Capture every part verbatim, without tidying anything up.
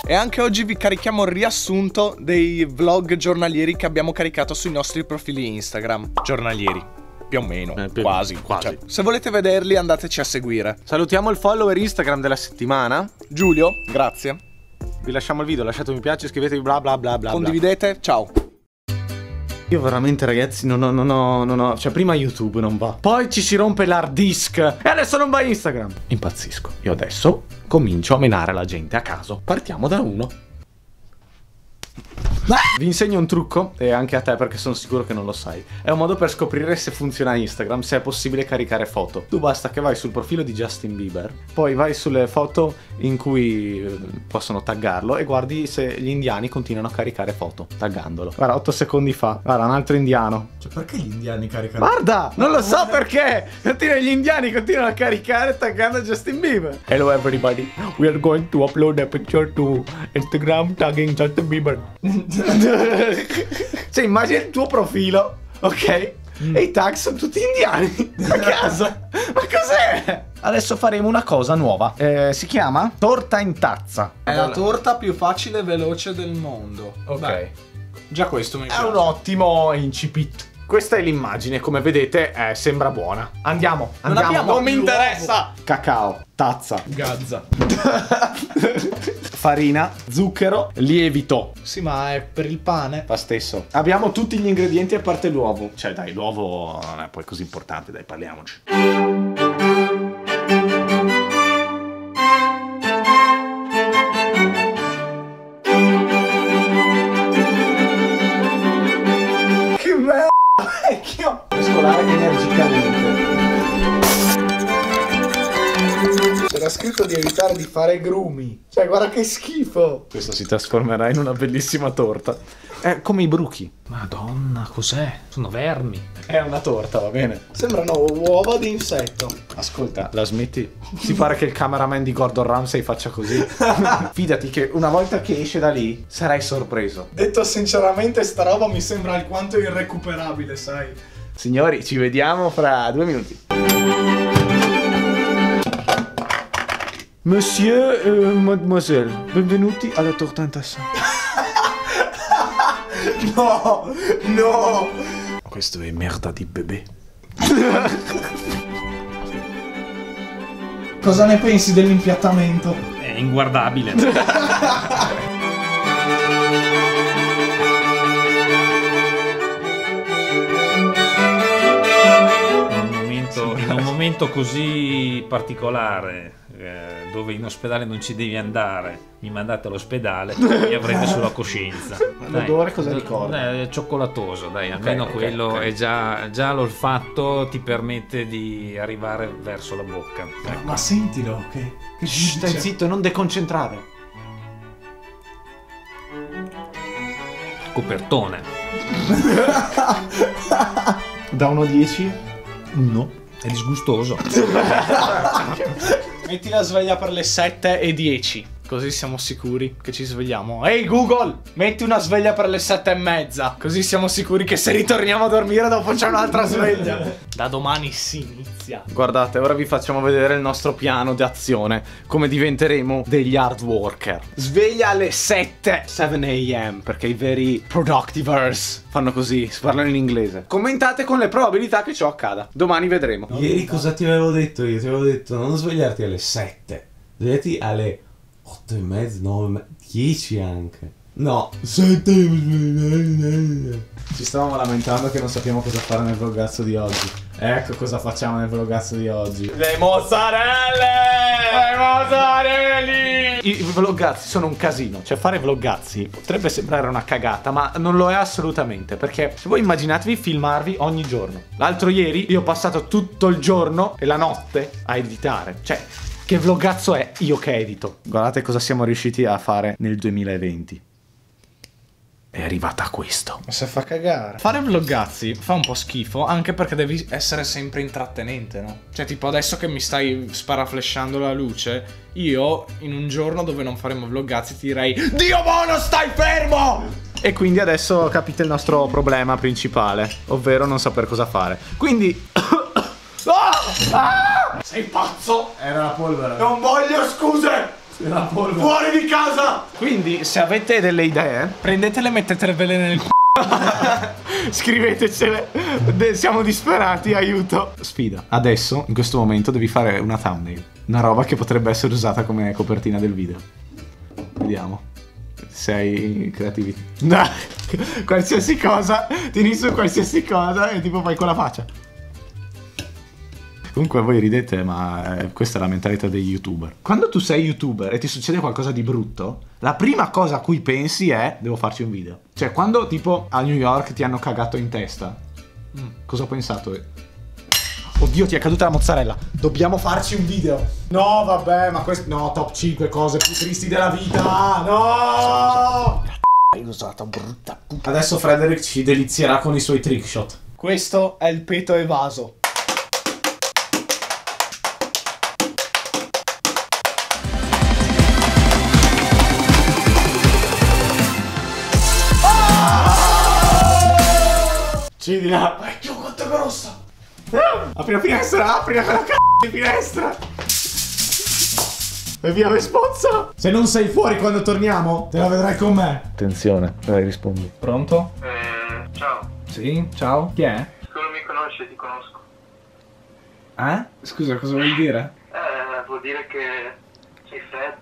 E anche oggi vi carichiamo il riassunto dei vlog giornalieri che abbiamo caricato sui nostri profili Instagram. Giornalieri, più o meno, eh, più quasi, quasi. Cioè, se volete vederli andateci a seguire. Salutiamo il follower Instagram della settimana, Giulio, grazie. Vi lasciamo il video, lasciate un mi piace, iscrivetevi, bla bla bla bla. Condividete, ciao. Io veramente ragazzi non ho, non ho, non ho, cioè prima YouTube non va, poi ci si rompe l'hard disk e adesso non va Instagram. Impazzisco. Io adesso comincio a menare la gente a caso. Partiamo da uno. Vi insegno un trucco, e anche a te perché sono sicuro che non lo sai. È un modo per scoprire se funziona Instagram, se è possibile caricare foto. Tu basta che vai sul profilo di Justin Bieber, poi vai sulle foto in cui eh, possono taggarlo e guardi se gli indiani continuano a caricare foto taggandolo. Guarda, otto secondi fa, guarda, un altro indiano. Cioè, perché gli indiani caricano? Guarda, non lo so perché. Gli indiani continuano a caricare taggando Justin Bieber. Hello everybody, we are going to upload a picture to Instagram tagging Justin Bieber. Cioè immagina il tuo profilo, ok? Mm. E i tag sono tutti indiani a caso. Ma cos'è? Adesso faremo una cosa nuova, eh, si chiama torta in tazza. È la torta più facile e veloce del mondo. Ok. Beh, già questo mi piace. È un ottimo incipit. Questa è l'immagine, come vedete eh, sembra buona. Andiamo, andiamo, non, non mi interessa. Cacao, tazza, gazza, farina, zucchero, lievito. Sì, ma è per il pane. Fa stesso. Abbiamo tutti gli ingredienti a parte l'uovo. Cioè dai, l'uovo non è poi così importante, dai, parliamoci. Che merda! Vecchio! Mescolare energicamente. C'era scritto di evitare di fare grumi. Cioè, guarda che schifo. Questo si trasformerà in una bellissima torta. È come i bruchi. Madonna, cos'è? Sono vermi. È una torta, va bene. Sembrano uova di insetto. Ascolta, la smetti? Si pare che il cameraman di Gordon Ramsay faccia così. Fidati che una volta che esce da lì sarai sorpreso. Detto sinceramente, sta roba mi sembra alquanto irrecuperabile, sai? Signori, ci vediamo fra due minuti. Monsieur e mademoiselle, benvenuti alla torta in tazza. No, no. Questo è merda di bebè. Cosa ne pensi dell'impiattamento? È inguardabile. In un momento così particolare, eh, dove in ospedale non ci devi andare, mi mandate all'ospedale, mi avrete sulla coscienza. L'odore cosa ricorda? È cioccolatoso, dai, okay, almeno okay, quello okay. È già, già l'olfatto ti permette di arrivare verso la bocca. Ecco. Ma sentilo, che, che Shh, stai zitto, non deconcentrare. Copertone. Da uno a dieci? uno. È disgustoso. Metti la sveglia per le sette e dieci, così siamo sicuri che ci svegliamo. Ehi Google, metti una sveglia per le sette e mezza, così siamo sicuri che se ritorniamo a dormire dopo c'è un'altra sveglia. Da domani si inizia. Guardate, ora vi facciamo vedere il nostro piano d'azione, come diventeremo degli hard worker. Sveglia alle sette, sette a m, perché i veri productivers fanno così, si parlano in inglese. Commentate con le probabilità che ciò accada. Domani vedremo. Ieri cosa ti avevo detto io? Ti avevo detto non svegliarti alle sette, svegliati alle otto e mezza, nove, dieci anche. No, sette. Ci stavamo lamentando che non sappiamo cosa fare nel vlogazzo di oggi. Ecco cosa facciamo nel vlogazzo di oggi. Le mozzarelle! Le mozzarelli! I vlogazzi sono un casino. Cioè fare vlogazzi potrebbe sembrare una cagata, ma non lo è assolutamente. Perché se voi immaginatevi filmarvi ogni giorno. L'altro ieri io ho passato tutto il giorno e la notte a editare. Cioè, che vlogazzo è io che edito? Guardate cosa siamo riusciti a fare nel duemilaventi. È arrivata a questo. Ma se fa cagare. Fare vlogazzi fa un po' schifo, anche perché devi essere sempre intrattenente, no? Cioè tipo adesso che mi stai sparaflashando la luce, io in un giorno dove non faremo vlogazzi ti direi Dio buono, stai fermo! E quindi adesso capite il nostro problema principale, ovvero non saper cosa fare. Quindi ah! Ah! Sei pazzo? Era la polvere. Non voglio scuse! Fuori di casa! Quindi, se avete delle idee, prendetele e mettetele nel c***o. Scrivetecele. De siamo disperati, aiuto. Sfida. Adesso, in questo momento, devi fare una thumbnail. Una roba che potrebbe essere usata come copertina del video. Vediamo. Sei creativi. No. Qualsiasi cosa. Tieni su qualsiasi cosa e tipo fai quella faccia. Comunque voi ridete, ma eh, questa è la mentalità degli youtuber. Quando tu sei youtuber e ti succede qualcosa di brutto, la prima cosa a cui pensi è devo farci un video. Cioè quando tipo a New York ti hanno cagato in testa, mm. cosa ho pensato? Oddio, ti è caduta la mozzarella. Dobbiamo farci un video. No, vabbè, ma questo... No, top cinque cose più tristi della vita. No! Hai usato brutta puttana. Adesso Frederick ci delizierà con i suoi trick shot. Questo è il peto evaso. Ci di là. Vai giù, quanto grossa. Apri la finestra, apri la c***o di finestra. E via Vespozza. Se non sei fuori quando torniamo, te la vedrai con me. Attenzione, dai, rispondi. Pronto? Eh, ciao. Sì, ciao. Chi è? Se non mi conosci, ti conosco. Eh? Scusa, cosa vuol dire? Eh, vuol dire che sei Fred.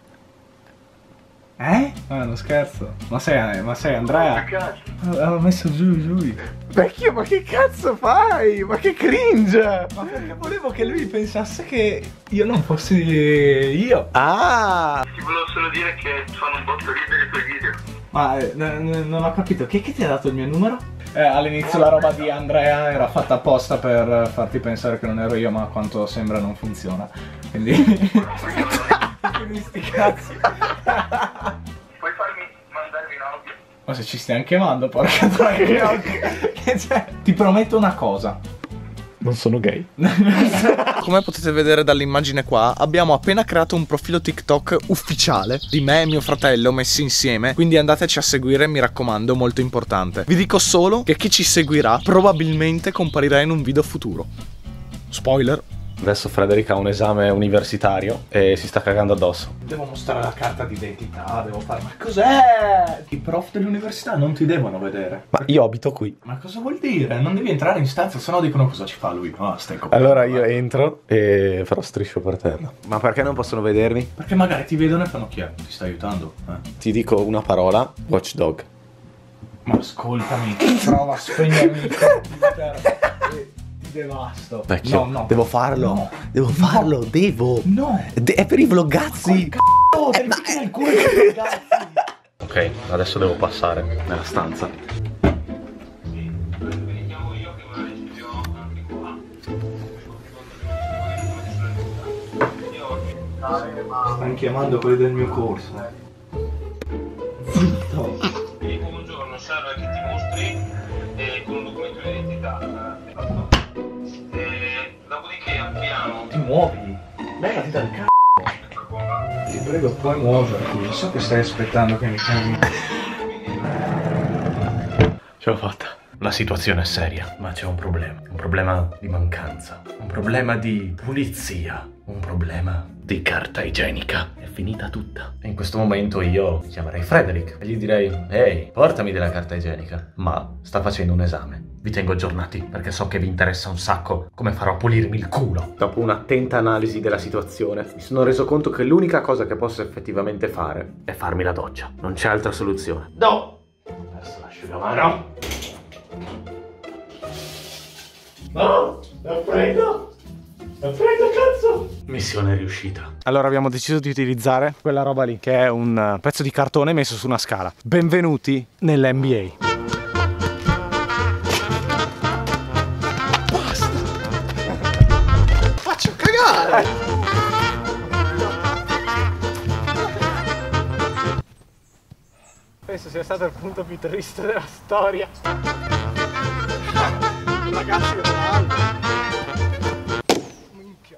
Eh? Ah, non scherzo. Ma sei, ma sei Andrea? Che cazzo? Ho messo giù lui. Vecchio, ma che cazzo fai? Ma che cringe! Ma perché volevo che lui pensasse che io non fossi io. Ah! Ti volevo solo dire che fanno un botto ridere i tuoi video. Ma eh, non ho capito, chi, chi ti ha dato il mio numero? Eh, all'inizio la roba di Andrea era fatta apposta per farti pensare che non ero io, ma a quanto sembra non funziona. Quindi... Quindi sti cazzi. Puoi farmi mandarmi un audio? Ma se ci stai anche mando, porca troia. Che c'è? Ti prometto una cosa. Non sono gay. Come potete vedere dall'immagine qua, abbiamo appena creato un profilo TikTok ufficiale di me e mio fratello messi insieme, quindi andateci a seguire, mi raccomando, molto importante. Vi dico solo che chi ci seguirà probabilmente comparirà in un video futuro. Spoiler. Adesso Frederick ha un esame universitario e si sta cagando addosso. Devo mostrare la carta d'identità, devo fare... Ma cos'è? I prof dell'università non ti devono vedere. Ma io abito qui. Ma cosa vuol dire? Non devi entrare in stanza, sennò dicono cosa ci fa lui. Ah, stai copiando. Allora io entro e farò striscio per terra. Ma perché non possono vedermi? Perché magari ti vedono e fanno chi è? Ti sta aiutando? Eh. Ti dico una parola, watchdog. Ma ascoltami, prova a spegnermi il computer. Devasto. Vecchio, no, no. devo farlo. No. Devo farlo, no. devo. No. De è per i vloggazzi. Oh, devi mettere il culo dei vloggazzi. Ok, adesso devo passare nella stanza. Stanno chiamando quelli del mio corso. Zitto. E un giorno serve che ti mostri eh, con un documento di identità. E dopodiché abbiamo... Ti muovi. Levati dal c***o. Ti prego, puoi muoverti. So che stai aspettando che mi chiami. Ce l'ho fatta. La situazione è seria, ma c'è un problema. Un problema di mancanza. Un problema di pulizia. Un problema di carta igienica. È finita tutta. E in questo momento io chiamerei Frederick e gli direi: ehi, portami della carta igienica. Ma sta facendo un esame. Vi tengo aggiornati perché so che vi interessa un sacco come farò a pulirmi il culo. Dopo un'attenta analisi della situazione, mi sono reso conto che l'unica cosa che posso effettivamente fare è farmi la doccia. Non c'è altra soluzione. No! Ho perso l'asciugamano. No! È freddo! È freddo, cazzo! Missione riuscita. Allora abbiamo deciso di utilizzare quella roba lì, che è un pezzo di cartone messo su una scala. Benvenuti nell'N B A. Faccio cagare! Penso sia stato il punto più triste della storia. Ragazzi, Ronaldo. Minchia.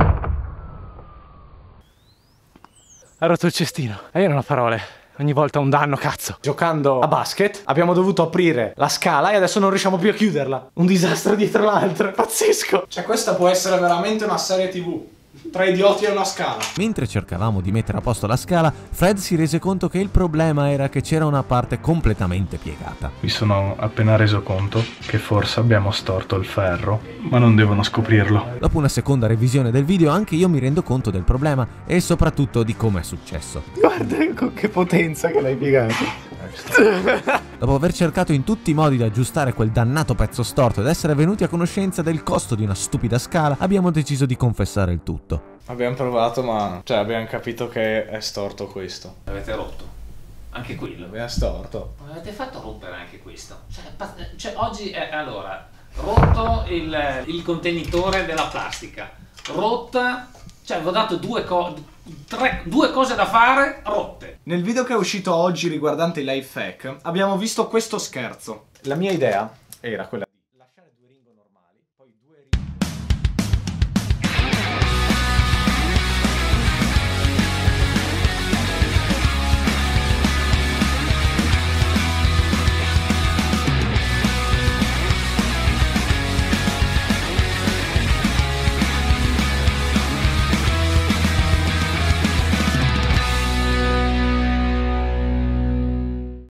Ha rotto il cestino. E io non ho parole. Ogni volta un danno, cazzo. Giocando a basket abbiamo dovuto aprire la scala e adesso non riusciamo più a chiuderla. Un disastro dietro l'altro. Pazzesco. Cioè questa può essere veramente una serie tv. Tra idioti e una scala. Mentre cercavamo di mettere a posto la scala, Fred si rese conto che il problema era che c'era una parte completamente piegata. Mi sono appena reso conto che forse abbiamo storto il ferro, ma non devono scoprirlo. Dopo una seconda revisione del video anche io mi rendo conto del problema e soprattutto di come è successo. Guarda con che potenza che l'hai piegato. Dopo aver cercato in tutti i modi di aggiustare quel dannato pezzo storto ed essere venuti a conoscenza del costo di una stupida scala, abbiamo deciso di confessare il tutto. Abbiamo provato, ma cioè abbiamo capito che è storto questo. L'avete rotto? Anche quello? Abbiamo storto. Come avete fatto a rompere anche questo? Cioè, pa- cioè oggi è allora rotto il, il contenitore della plastica. Rotta. Cioè, avevo dato due, co- tre, due cose da fare rotte. Nel video che è uscito oggi riguardante i life hack abbiamo visto questo scherzo. La mia idea era quella